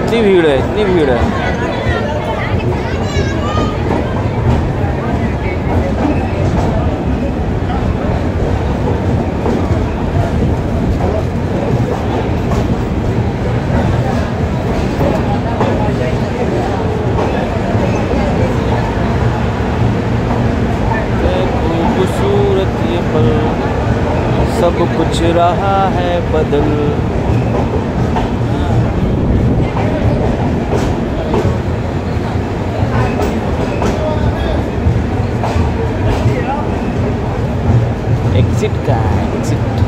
इतनी भीड़ है, इतनी भीड़ है। खूबसूरत ये पल, सब कुछ रहा है बदल। एग्जिट का एग्जिट।